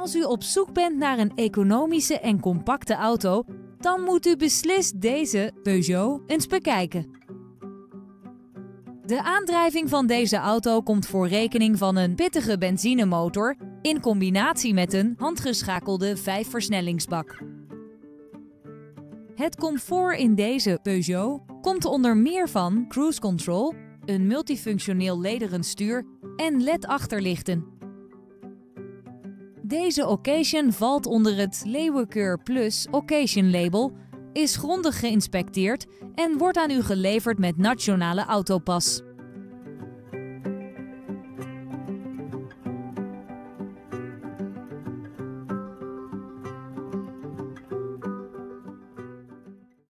Als u op zoek bent naar een economische en compacte auto, dan moet u beslist deze Peugeot eens bekijken. De aandrijving van deze auto komt voor rekening van een pittige benzinemotor in combinatie met een handgeschakelde 5-versnellingsbak. Het comfort in deze Peugeot komt onder meer van cruise control, een multifunctioneel lederen stuur en LED-achterlichten. Deze Occasion valt onder het Leeuwenkeur Plus Occasion label, is grondig geïnspecteerd en wordt aan u geleverd met Nationale Autopas.